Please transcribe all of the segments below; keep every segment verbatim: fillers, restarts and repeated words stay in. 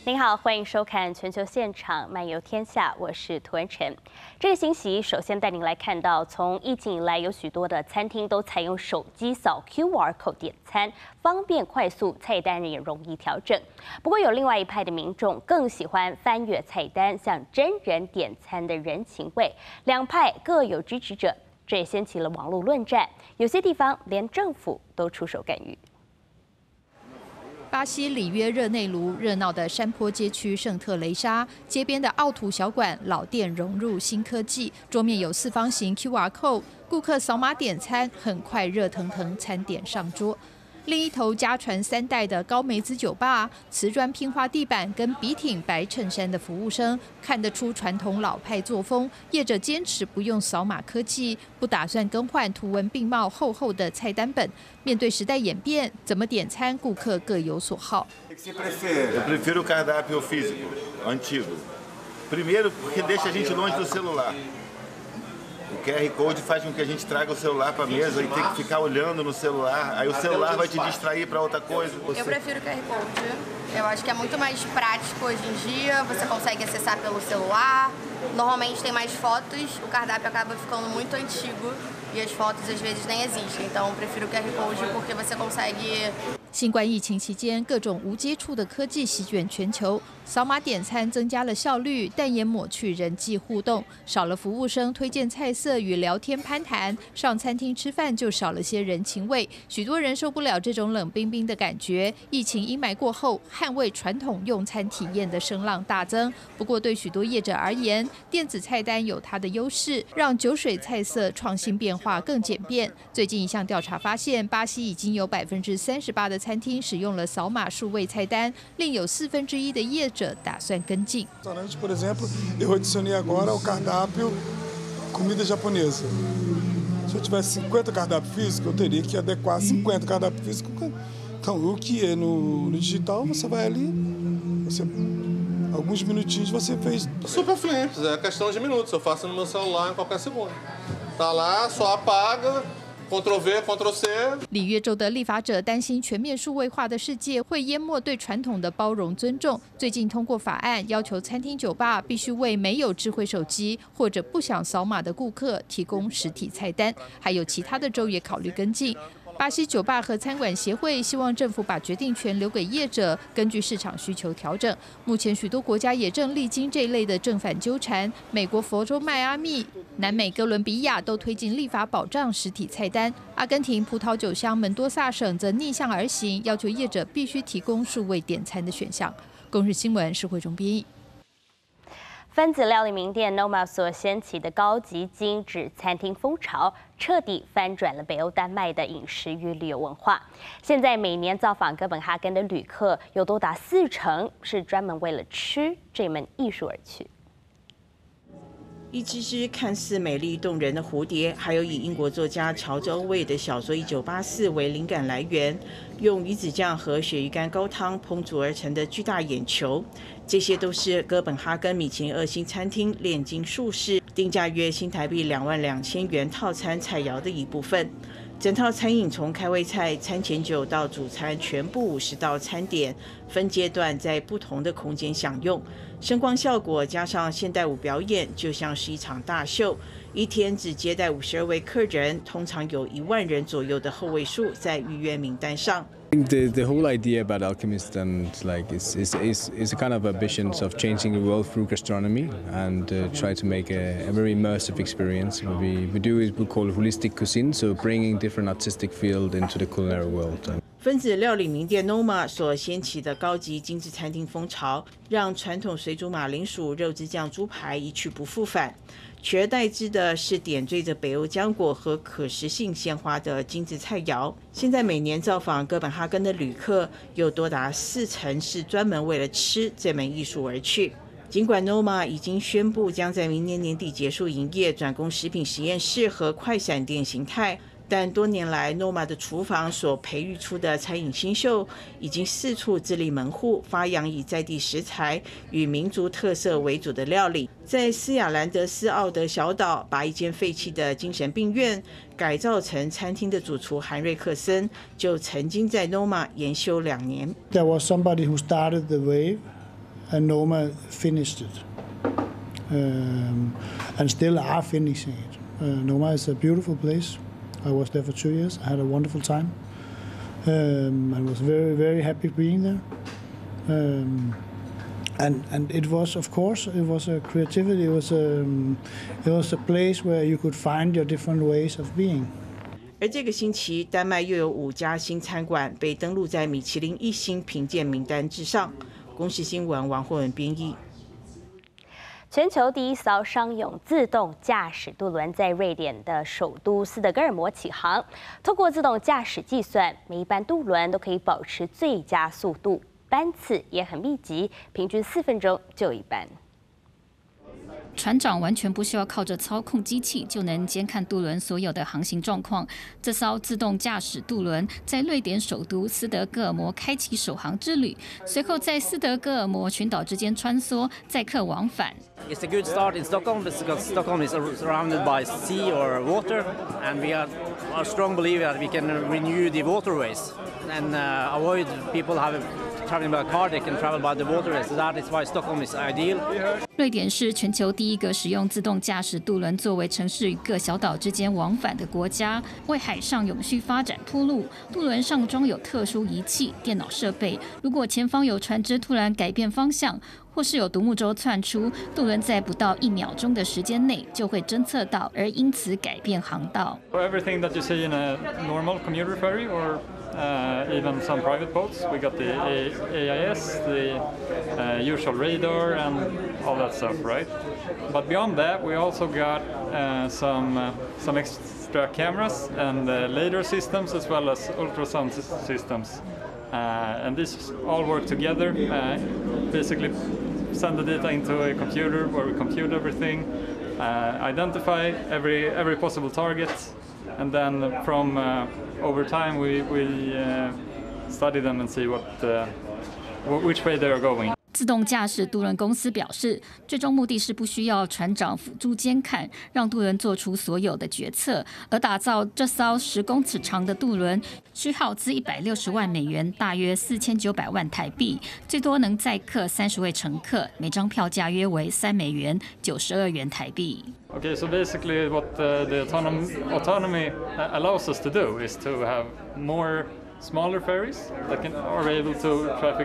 您好，欢迎收看《全球现场漫游天下》，我是涂恩晨。这个星期，首先带您来看到，从疫情以来，有许多的餐厅都采用手机扫 Q R code 点餐，方便快速，菜单也容易调整。不过，有另外一派的民众更喜欢翻阅菜单，像真人点餐的人情味。两派各有支持者，这也掀起了网络论战。有些地方连政府都出手干预。 巴西里约热内卢热闹的山坡街区圣特雷莎，街边的奥图小馆老店融入新科技，桌面有四方形 Q R code， 顾客扫码点餐，很快热腾腾餐点上桌。 另一头家传三代的高梅子酒吧，瓷砖拼花地板跟笔挺白衬衫的服务生，看得出传统老派作风。业者坚持不用扫码科技，不打算更换图文并茂厚厚的菜单本。面对时代演变，怎么点餐，顾客各有所好。 Eu prefiro o cardápio físico, antigo. Primeiro, porque deixa a gente longe do celular. O Q R Code faz com que a gente traga o celular para a mesa e tem que ficar olhando no celular. Aí o celular vai te distrair para outra coisa. Eu prefiro o Q R Code. Eu acho que é muito mais prático hoje em dia. Você consegue acessar pelo celular. Normalmente tem mais fotos. O cardápio acaba ficando muito antigo e as fotos às vezes nem existem. Então eu prefiro o Q R Code porque você consegue. 新冠疫情期间，各种无接触的科技席卷全球，扫码点餐增加了效率，但也抹去人际互动，少了服务生推荐菜色与聊天攀谈，上餐厅吃饭就少了些人情味。许多人受不了这种冷冰冰的感觉。疫情阴霾过后，捍卫传统用餐体验的声浪大增。不过，对许多业者而言，电子菜单有它的优势，让酒水菜色创新变化更简便。最近一项调查发现，巴西已经有百分之三十八的餐厅使用了扫码数位菜单，另有四分之一的业者打算跟进。 Restaurante, por exemplo, eu adicionei agora o cardápio comida japonesa. Se eu tivesse cinquenta cardápios físicos, eu teria que adequar cinquenta cardápios físicos. Então, o que é no, no digital, você vai ali, você, alguns minutinhos você fez. Super simples, é questão de minutos. Eu faço no meu celular em qualquer segundo. Tá lá, só apaga. Ctrl V Ctrl C。 里约州的立法者担心全面数位化的世界会淹没对传统的包容尊重。最近通过法案，要求餐厅酒吧必须为没有智慧手机或者不想扫码的顾客提供实体菜单。还有其他的州也考虑跟进。巴西酒吧和餐馆协会希望政府把决定权留给业者，根据市场需求调整。目前许多国家也正历经这一类的正反纠缠。美国佛州迈阿密、南美哥伦比亚都推进立法保障实体菜单。阿根廷葡萄酒乡门多萨省则逆向而行，要求业者必须提供数位点餐的选项。公视新闻施慧中编译。 分子料理名店 Noma 所掀起的高级精致餐厅风潮，彻底翻转了北欧丹麦的饮食与旅游文化。现在每年造访哥本哈根的旅客有多达四成是专门为了吃这门艺术而去。 一只只看似美丽动人的蝴蝶，还有以英国作家乔治·欧威的小说《一九八四》为灵感来源，用鱼子酱和鳕鱼干高汤烹煮而成的巨大眼球，这些都是哥本哈根米其林二星餐厅炼金术士定价约新台币两万两千元套餐菜肴的一部分。整套餐饮从开胃菜、餐前酒到主餐，全部五十道餐点，分阶段在不同的空间享用。声光效果加上现代舞表演，就像是一场大秀。一天只接待五十二位客人，通常有一万人左右的后位数在预约名单上。 I think the, the whole idea about Alchemist and like is, is, is, is a kind of ambitions of changing the world through gastronomy and uh, try to make a, a very immersive experience. What we, we do is we call it holistic cuisine, so bringing different artistic field into the culinary world. 分子料理名店 Noma 所掀起的高级精致餐厅风潮，让传统水煮马铃薯、肉汁酱猪排一去不复返，取而代之的是点缀着北欧浆果和可食性鲜花的精致菜肴。现在每年造访哥本哈根的旅客有多达四成是专门为了吃这门艺术而去。尽管 Noma 已经宣布将在明年年底结束营业，转攻食品实验室和快闪店形态。但多年来 ，Noma 的厨房所培育出的餐饮新秀，已经四处自立门户，发扬以在地食材与民族特色为主的料理。在斯亚兰德斯奥德小岛，把一间废弃的精神病院改造成餐厅的主厨韩瑞克森，就曾经在 Noma 研修两年。 There was somebody who started the wave, and Noma finished it, um, and still are finishing it. Uh, Noma is a beautiful place. I was there for two years. I had a wonderful time, um, and was very very happy being there. Um, and and it was, of course, it was a creativity. It was a it was a place where you could find your different ways of being. 而这个星期，丹麦又有五家新餐馆被登录在米其林一星评鉴名单之上。公视新闻王慧文编译。 全球第一艘商用自动驾驶渡轮在瑞典的首都斯德哥尔摩起航。通过自动驾驶计算，每一班渡轮都可以保持最佳速度，班次也很密集，平均四分钟就有一班。 船长完全不需要靠着操控机器就能监看渡轮所有的航行状况。这艘自动驾驶渡轮在瑞典首都斯德哥尔摩开启首航之旅，随后在斯德哥尔摩群岛之间穿梭，载客往返。 It's a good start in Stockholm because Stockholm is surrounded by sea or water, and we are a strong believer that we can renew the waterways and uh, avoid people having. Traveling by car, they can travel by the waterways. So that is why Stockholm is ideal. 瑞典是全球第一个使用自动驾驶渡轮作为城市与各小岛之间往返的国家，为海上永续发展铺路。渡轮上装有特殊仪器、电脑设备，如果前方有船只突然改变方向，或是有独木舟窜出，渡轮在不到一秒钟的时间内就会侦测到，而因此改变航道。 For everything that you see in a normal commuter ferry or Uh, even some private boats. We got the A I S, the uh, usual radar, and all that stuff, right? But beyond that, we also got uh, some uh, some extra cameras and uh, radar systems, as well as ultrasound systems, uh, and these all work together. Uh, basically, send the data into a computer where we compute everything, uh, identify every every possible target. And then from uh, over time, we, we uh, study them and see what, uh, which way they are going. 自动驾驶渡轮公司表示，最终目的是不需要船长辅助监看，让渡轮做出所有的决策。而打造这艘十公尺长的渡轮，需耗资一百六十万美元，大约四千九百万台币，最多能载客三十位乘客，每张票价约为三美元，九十二元台币。 Okay, so basically, what the, the autonomy, autonomy allows us to do is to have more smaller ferries that can are able to traffic.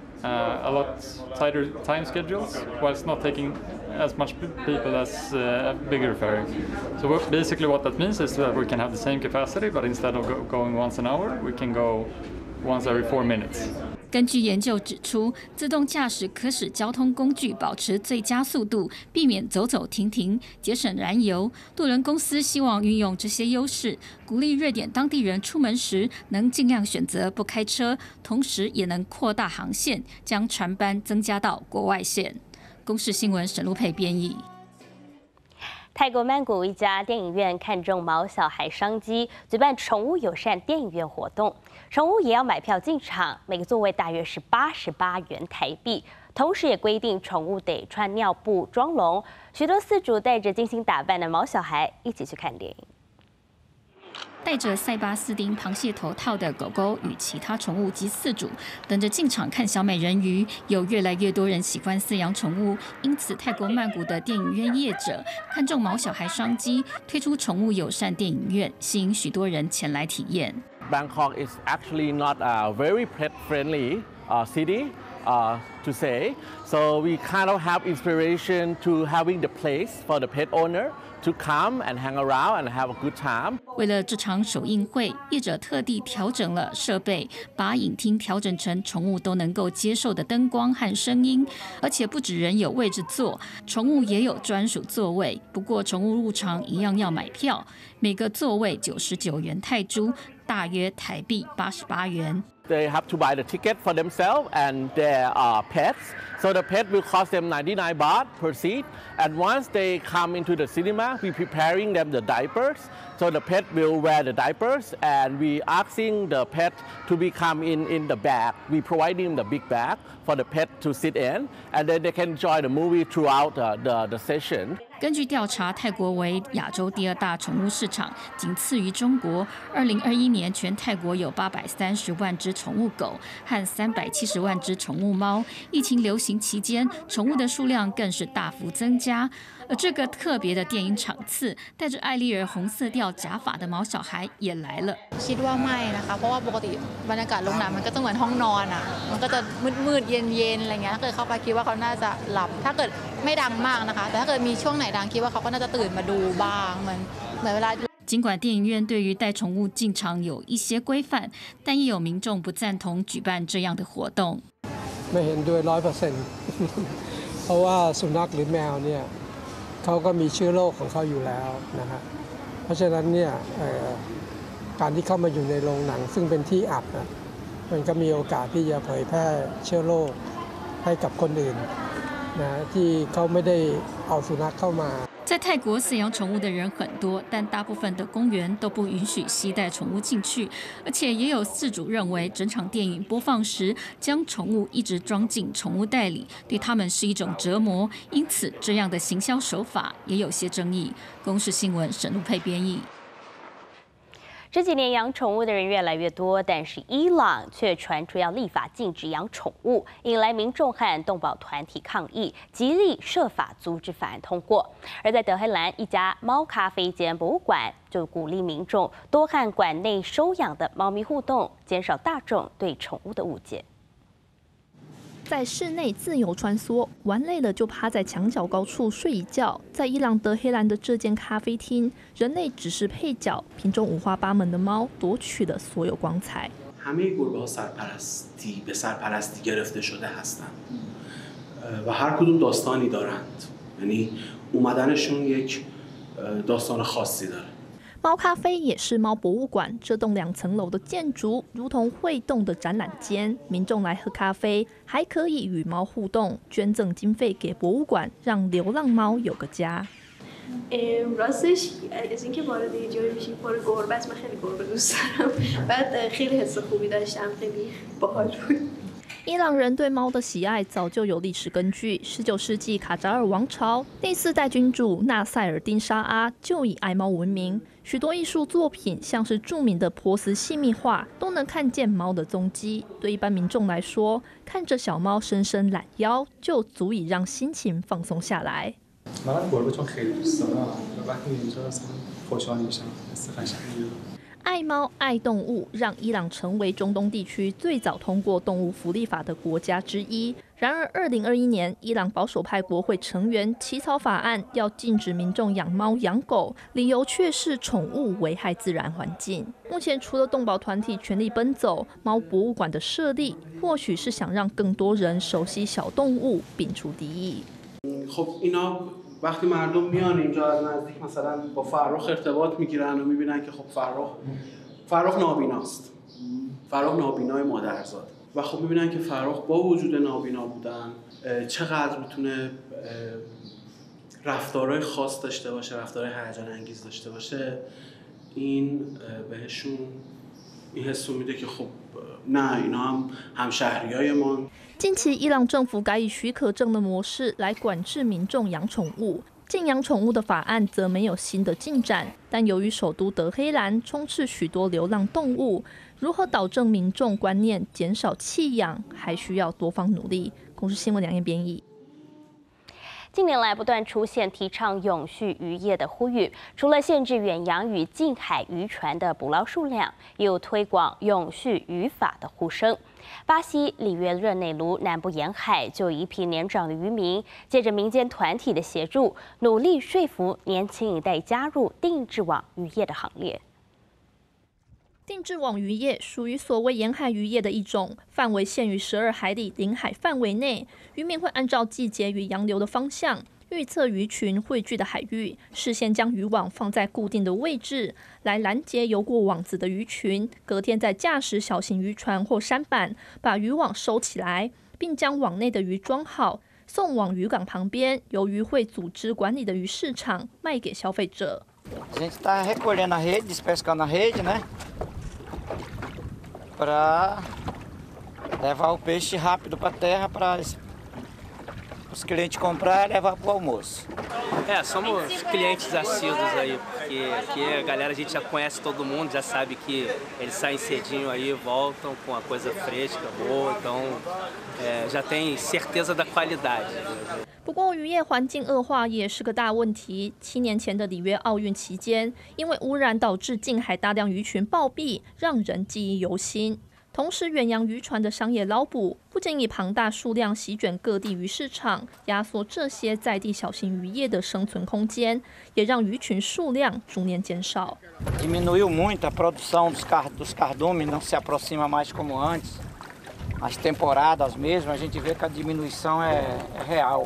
Uh, a lot tighter time schedules, whilst not taking as much people as uh, a bigger ferry. So basically what that means is that we can have the same capacity, but instead of go going once an hour, we can go once every four minutes. 根据研究指出，自动驾驶可使交通工具保持最佳速度，避免走走停停，节省燃油。渡轮公司希望运用这些优势，鼓励瑞典当地人出门时能尽量选择不开车，同时也能扩大航线，将船班增加到国外线。公视新闻沈路佩编译。 泰国曼谷一家电影院看中毛小孩商机，举办宠物友善电影院活动，宠物也要买票进场，每个座位大约是八十八元台币。同时也规定宠物得穿尿布、装笼。许多饲主带着精心打扮的毛小孩一起去看电影。 戴着塞巴斯丁螃蟹头套的狗狗与其他宠物及饲主等着进场看小美人鱼，有越来越多人喜欢饲养宠物，因此泰国曼谷的电影院业者看中毛小孩商机，推出宠物友善电影院，吸引许多人前来体验。 Bangkok is actually not a very pet-friendly uh, city. Uh, to say, so we kind of have inspiration to having the place for the pet owner to come and hang around and have a good time. 为了这场首映会，业者特地调整了设备，把影厅调整成宠物都能够接受的灯光和声音，而且不止人有位置坐，宠物也有专属座位。不过宠物入场一样要买票，每个座位九十九元泰铢，大约台币八十八元。 They have to buy the ticket for themselves and their uh, pets. So the pet will cost them ninety-nine baht per seat. And once they come into the cinema, we preparing them the diapers. So the pet will wear the diapers, and we asking the pet to become in in the bag. We providing the big bag for the pet to sit in, and then they can enjoy the movie throughout uh, the the session. 根据调查，泰国为亚洲第二大宠物市场，仅次于中国。二零二一年，全泰国有八百三十万只宠物狗和三百七十万只宠物猫。疫情流行期间，宠物的数量更是大幅增加。而这个特别的电影场次，戴着艾丽儿红色调假发的毛小孩也来了。 คิดว่าไม่นะคะเพราะว่าปกติบรรยากาศโรงหนังมันก็จะเหมือนห้องนอนอ่ะมันก็จะมืดๆเย็นๆอะไรเงี้ยถ้าเกิดเข้าไปคิดว่าเขาน่าจะหลับถ้าเกิดไม่ดังมากนะคะแต่ถ้าเกิดมีช่วงไหนดังคิดว่าเขาก็น่าจะตื่นมาดูบ้างเหมือนเหมือนเวลา尽管电影院对于带宠物进场有一些规范，但也有民众不赞同举办这样的活动。 ไม่เห็นด้วยร้อยเปอร์เซ็นต์เพราะว่าสุนัขหรือแมวเนี่ยเขาก็มีเชื้อโรคของเขาอยู่แล้วนะฮะเพราะฉะนั้นเนี่ยการที่เข้ามาอยู่ในโรงหนังซึ่งเป็นที่อับนะมันก็มีโอกาสที่จะเผยแพร่เชื้อโรคให้กับคนอื่นนะที่เขาไม่ได้เอาสุนัขเข้ามา在泰国饲养宠物的人很多，但大部分的公园都不允许携带宠物进去，而且也有饲主认为整场电影播放时将宠物一直装进宠物袋里，对他们是一种折磨，因此这样的行销手法也有些争议。公视新闻沈路佩编译。 这几年养宠物的人越来越多，但是伊朗却传出要立法禁止养宠物，引来民众和动保团体抗议，极力设法阻止法案通过。而在德黑兰一家猫咖啡间博物馆，就鼓励民众多和馆内收养的猫咪互动，减少大众对宠物的误解。 在室内自由穿梭，玩累了就趴在墙角高处睡一觉。在伊朗德黑兰的这间咖啡厅，人类只是配角，品种五花八门的猫夺取了所有光彩。 همه گربه‌ها سرپرستی به سرپرستی گرفته شده هستند و هر کدوم داستانی دارند. یعنی اومدنشون یک داستان خاصی داره. 猫咖啡也是猫博物馆，这栋两层楼的建筑如同会动的展览间，民众来喝咖啡，还可以与猫互动，捐赠经费给博物馆，让流浪猫有个家。 راستش از اینکه وارد یه جایی میشی پر گربه است من خیلی گربه دوست دارم بعد خیلی حس خوبی داشتم خیلی باحال بود 伊朗人对猫的喜爱早就有历史根据。十九世纪卡扎尔王朝第四代君主纳赛尔丁沙阿就以爱猫闻名，许多艺术作品，像是著名的波斯细密画，都能看见猫的踪迹。对一般民众来说，看着小猫伸伸懒腰，就足以让心情放松下来。 من گربه چون خیلی دوست دارم وقتی اینجا اصلا خوشحال میشم حس قشنگی 爱猫爱动物，让伊朗成为中东地区最早通过动物福利法的国家之一。然而，二零二一年，伊朗保守派国会成员起草法案，要禁止民众养猫养狗，理由却是宠物危害自然环境。目前，除了动保团体全力奔走，猫博物馆的设立，或许是想让更多人熟悉小动物，摒除敌意。 وقتی مردم میان اینجا از نزدیک مثلا با فرخ ارتباط میگیرن و میبینن که خب فرخ فرخ نابیناست فرخ نابینای مادرزاد و خب میبینن که فرخ با وجود نابینا بودن چقدر میتونه رفتارهای خاص داشته باشه رفتارهای هیجان انگیز داشته باشه این بهشون این حسو میده که خب نه اینا هم همشهریای ما。 近期，伊朗政府改以许可证的模式来管制民众养宠物，禁养宠物的法案则没有新的进展。但由于首都德黑兰充斥许多流浪动物，如何导正民众观念，减少弃养，还需要多方努力。公视新闻两页编译。 近年来不断出现提倡永续渔业的呼吁，除了限制远洋与近海渔船的捕捞数量，也有推广永续渔法的呼声。巴西里约热内卢南部沿海就一批年长的渔民，借着民间团体的协助，努力说服年轻一代加入定制网渔业的行列。 定制网渔业属于所谓沿海渔业的一种，范围限于十二海里领海范围内。渔民会按照季节与洋流的方向，预测鱼群汇聚的海域，事先将渔网放在固定的位置，来拦截游过网子的鱼群。隔天再驾驶小型渔船或舢板，把渔网收起来，并将网内的鱼装好，送往渔港旁边由渔会组织管理的鱼市场卖给消费者。 A gente está recolhendo a rede, despescando a rede, né? Para levar o peixe rápido para a terra para os clientes comprar e levar para o almoço. É, somos clientes assíduos aí, porque aqui a galera a gente já conhece todo mundo, já sabe que eles saem cedinho aí, voltam com a coisa fresca, boa, então é, já tem certeza da qualidade. 不过，渔业环境恶化也是个大问题。七年前的里约奥运期间，因为污染导致近海大量鱼群暴毙，让人记忆犹新。同时，远洋渔船的商业捞捕不仅以庞大数量席卷各地渔市场，压缩这些在地小型渔业的生存空间，也让鱼群数量逐年减少。 Diminuiu muito a produção dos car dos cardumes, não se aproxima mais como antes. As temporadas mesmo, a gente vê que a diminuição é, é real.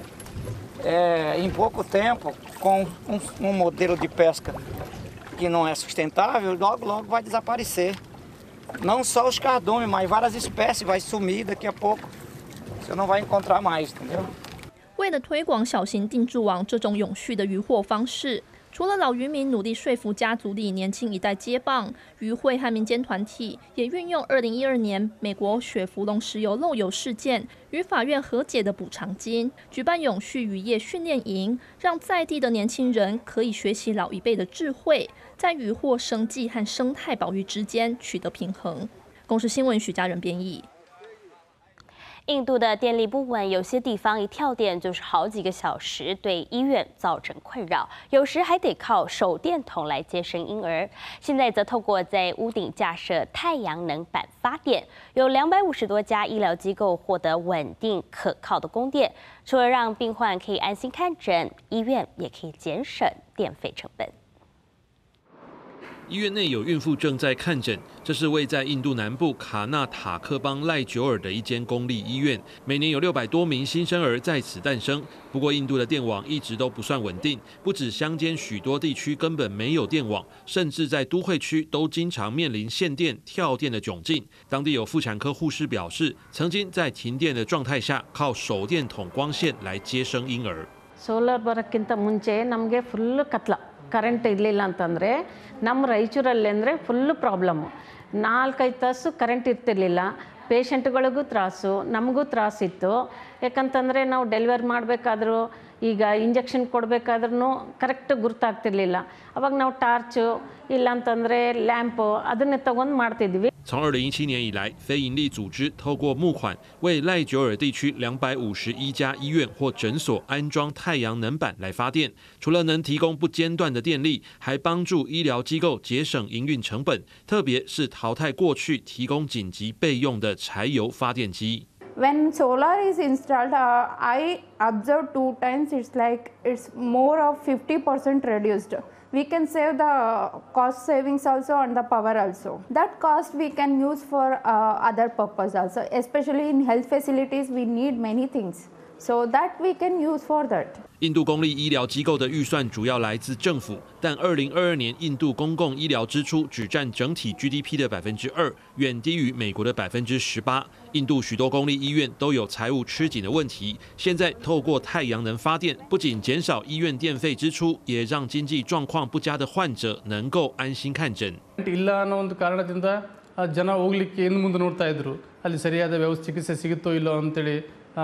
É, em pouco tempo, com um, um modelo de pesca que não é sustentável, logo, logo vai desaparecer. Não só os cardumes, mas várias espécies vai sumir daqui a pouco. Você não vai encontrar mais, entendeu? 为了推广小型定置网这种永续的渔获方式，除了老渔民努力说服家族里年轻一代接棒，渔会和民间团体也运用二零一二年美国雪佛龙石油漏油事件与法院和解的补偿金，举办永续渔业训练营，让在地的年轻人可以学习老一辈的智慧，在渔获生计和生态保育之间取得平衡。公视新闻许家人编译。 印度的电力不稳，有些地方一跳电就是好几个小时，对医院造成困扰，有时还得靠手电筒来接生婴儿。现在则透过在屋顶架设太阳能板发电，有两百五十多家医疗机构获得稳定可靠的供电。除了让病患可以安心看诊，医院也可以节省电费成本。 医院内有孕妇正在看诊，这是位在印度南部卡纳塔克邦赖久尔的一间公立医院。每年有六百多名新生儿在此诞生。不过，印度的电网一直都不算稳定，不止乡间许多地区根本没有电网，甚至在都会区都经常面临限电、跳电的窘境。当地有妇产科护士表示，曾经在停电的状态下，靠手电筒光线来接生婴儿。 Solar ಬರಕ್ಕಿಂತ ಮುಂಚೆ ನಮಗೆ ಫುಲ್ ಕತ್ಲ ಕರೆಂಟ್ ಇರಲಿಲ್ಲ ಅಂತಂದರೆ ನಮ್ಮ ರಾಯಚೂರಲ್ಲಿ ಅಂದರೆ full problem ನಾಲ್ಕೈದು ತಾಸು ಕರೆಂಟ್ ಇರ್ತಿರ್ಲಿಲ್ಲ ಪೇಷಂಟ್ಗಳಿಗೂ ತ್ರಾಸು ನಮಗೂ ತ್ರಾಸಿತ್ತು ಯಾಕಂತಂದರೆ ನಾವು ಡೆಲಿವರ್ ಮಾಡಬೇಕಾದ್ರೂ ಈಗ ಇಂಜೆಕ್ಷನ್ ಕೊಡಬೇಕಾದ್ರೂ ಕರೆಕ್ಟ್ ಗುರ್ತಾಗ್ತಿರ್ಲಿಲ್ಲ ಅವಾಗ ನಾವು ಟಾರ್ಚು ಇಲ್ಲಾಂತಂದರೆ ಲ್ಯಾಂಪು ಅದನ್ನೇ ತಗೊಂಡು ಮಾಡ್ತಿದ್ವಿ。 从二零一七年以来，非营利组织透过募款，为赖久尔地区两百五十一家医院或诊所安装太阳能板来发电。除了能提供不间断的电力，还帮助医疗机构节省营运成本，特别是淘汰过去提供紧急备用的柴油发电机。 When solar is installed, uh, I observed two times. It's like it's more of fifty percent reduced. We can save the cost savings also and the power also. That cost we can use for uh, other purpose also. Especially in health facilities, we need many things. So that we can use for that. 印度公立医疗机构的预算主要来自政府，但二零二二年印度公共医疗支出只占整体 G D P 的百分之二，远低于美国的百分之十八。印度许多公立医院都有财务吃紧的问题，现在透过太阳能发电，不仅减少医院电费支出，也让经济状况不佳的患者能够安心看诊。 ಇಲ್ಲ ಅನ್ನೋ ಒಂದು ಕಾರಣದಿಂದ ಜನ ಹೋಗ್ಲಿಕ್ಕೆ ಇನ್ನು ಮುಂದೆ ನೋಡ್ತಾ ಇದ್ರು ಅಲ್ಲಿ ಸರಿಯಾದ ವ್ಯವಸ್ಥೆ ಚಿಕಿತ್ಸೆ ಸಿಗುತ್ತೋ ಇಲ್ಲೋ ಅಂತೇಳಿ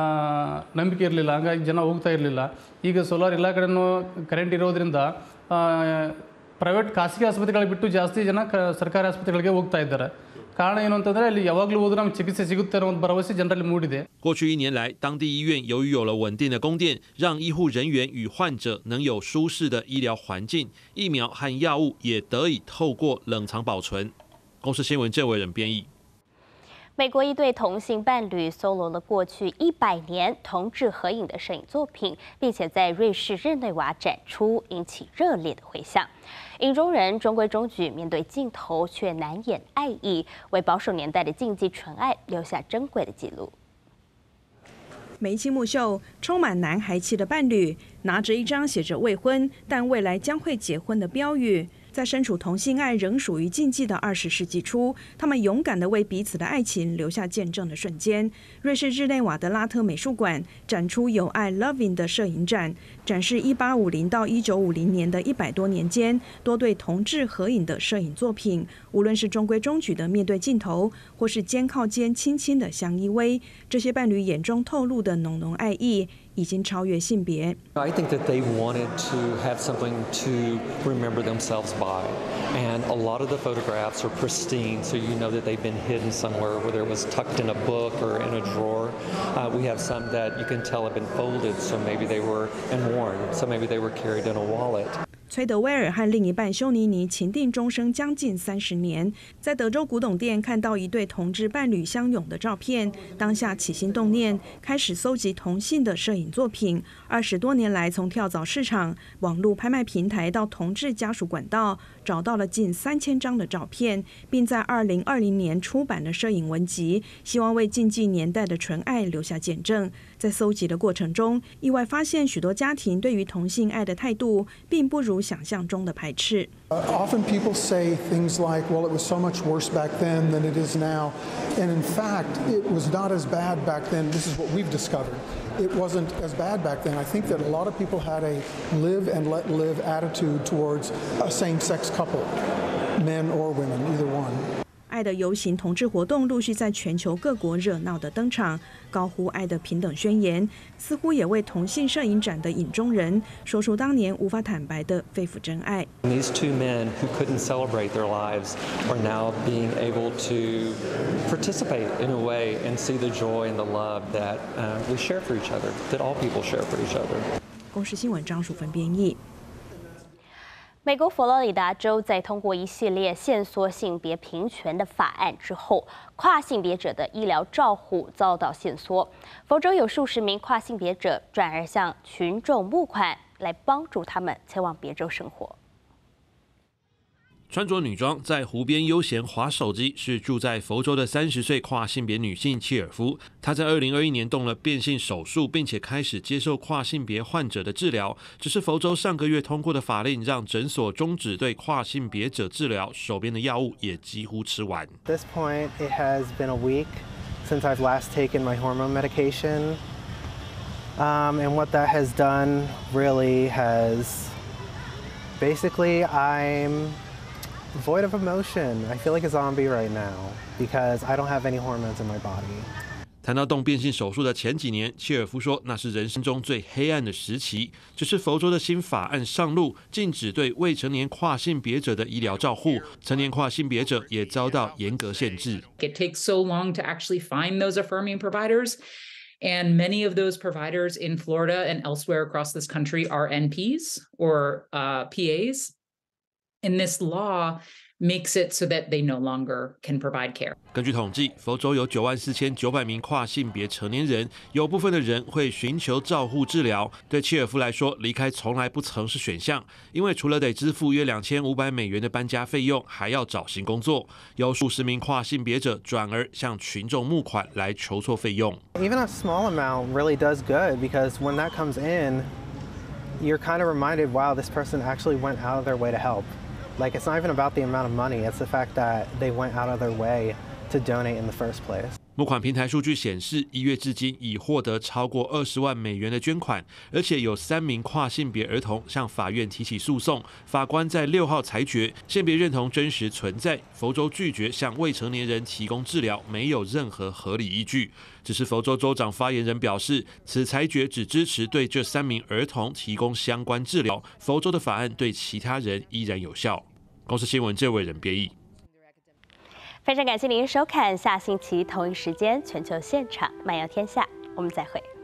ನಂಬಿಕೆ ಇರಲಿಲ್ಲ ಹಾಗಾಗಿ ಜನ ಹೋಗ್ತಾ ಇರಲಿಲ್ಲ ಈಗ ಸೋಲಾರ್ ಎಲ್ಲ ಕಡೆನೂ ಕರೆಂಟ್ ಇರೋದ್ರಿಂದ ಪ್ರೈವೇಟ್ ಖಾಸಗಿ ಆಸ್ಪತ್ರೆಗಳಿಗೆ ಬಿಟ್ಟು ಜಾಸ್ತಿ ಜನ ಸರ್ಕಾರಿ ಆಸ್ಪತ್ರೆಗಳಿಗೆ ಹೋಗ್ತಾ ಇದ್ದಾರೆ ಕಾರಣ ಏನು ಅಂತಂದ್ರೆ ಅಲ್ಲಿ ಯಾವಾಗಲೂ ಹೋದ್ರೂ ನಮಗೆ ಚಿಕಿತ್ಸೆ ಸಿಗುತ್ತೆ ಅನ್ನೋ ಒಂದು ಭರವಸೆ ಜನರಲ್ಲಿ ಮೂಡಿದೆ。 过去一年来，当地医院由于有了稳定的供电，让医护人员与患者能有舒适的医疗环境，疫苗和药物也得以透过冷藏保存。公视新闻郑伟仁编译。 美国一对同性伴侣搜罗了过去一百年同志合影的摄影作品，并且在瑞士日内瓦展出，引起热烈的回响。影中人中规中矩，面对镜头却难掩爱意，为保守年代的禁忌纯爱留下珍贵的记录。 眉清目秀、充满男孩气的伴侣，拿着一张写着未婚但未来将会结婚的标语。在身处同性爱仍属于禁忌的二十世纪初，他们勇敢地为彼此的爱情留下见证的瞬间。瑞士日内瓦的拉特美术馆展出有爱 Loving 的摄影展，展示一八五零到一九五零年的一百多年间多对同志合影的摄影作品。无论是中规中矩的面对镜头，或是肩靠肩轻轻的相依偎，这些伴侣眼中透露的浓浓爱意， 已经超越性别。 I think that they wanted to have something to remember themselves by. And a lot of the photographs are pristine, so you know that they've been hidden somewhere, whether it was tucked in a book or in a drawer. Uh, we have some that you can tell have been folded, so maybe they were, and worn, so maybe they were carried in a wallet. 崔德威尔和另一半修妮妮情定终生将近三十年，在德州古董店看到一对同志伴侣相拥的照片，当下起心动念，开始搜集同性的摄影作品。二十多年来，从跳蚤市场、网络拍卖平台到同志家属管道，找到了近三千张的照片，并在二零二零年出版了摄影文集，希望为禁忌年代的纯爱留下见证。在搜集的过程中，意外发现许多家庭对于同性爱的态度，并不如想象中的排斥。 Uh, often people say things like, well, it was so much worse back then than it is now. And in fact, it was not as bad back then. This is what we've discovered. It wasn't as bad back then. I think that a lot of people had a live and let live attitude towards a same-sex couple, men or women, either one. 爱的游行同志活动陆续在全球各国热闹的登场，高呼爱的平等宣言，似乎也为同性摄影展的影中人说出当年无法坦白的肺腑真爱。 These two men who couldn't celebrate their lives are now being able to participate in a way and see the joy and the love that uh, we share for each other, that all people share for each other. 公视新闻张淑芬编译。 美国佛罗里达州在通过一系列限缩性别平权的法案之后，跨性别者的医疗照护遭到限缩。佛州有数十名跨性别者转而向群众募款，来帮助他们前往别州生活。 穿着女装在湖边悠闲滑手机，是住在佛州的三十岁跨性别女性切尔夫。她在二零二一年动了变性手术，并且开始接受跨性别患者的治疗。只是佛州上个月通过的法令，让诊所终止对跨性别者治疗，手边的药物也几乎吃完。 At this point, it has been a week since I've last taken my hormone medication, um, and what that has done really has basically I'm void of emotion. I feel like a zombie right now because I don't have any hormones in my body. 谈到动变性手术的前几年，切尔夫说那是人生中最黑暗的时期。只是佛州的新法案上路，禁止对未成年跨性别者的医疗照护，成年跨性别者也遭到严格限制。 It takes so long to actually find those affirming providers. And many of those providers in Florida and elsewhere across this country are N Ps or uh, P As. And this law makes it so that they no longer can provide care. 根据统计，佛州有九万四千九百名跨性别成年人，有部分的人会寻求照护治疗。对切尔夫来说，离开从来不曾是选项，因为除了得支付约两千五百美元的搬家费用，还要找新工作。有数十名跨性别者转而向群众募款来筹措费用。 Even a small amount really does good because when that comes in, you're kind of reminded, wow, this person actually went out of their way to help. Like, it's not even about the amount of money, it's the fact that they went out of their way to donate in the first place. 募款平台数据显示，一月至今已获得超过二十万美元的捐款，而且有三名跨性别儿童向法院提起诉讼。法官在六号裁决，性别认同真实存在，佛州拒绝向未成年人提供治疗，没有任何合理依据。只是佛州州长发言人表示，此裁决只支持对这三名儿童提供相关治疗，佛州的法案对其他人依然有效。公视新闻这位人编译。 非常感谢您收看，下星期同一时间全球现场漫游天下，我们再会。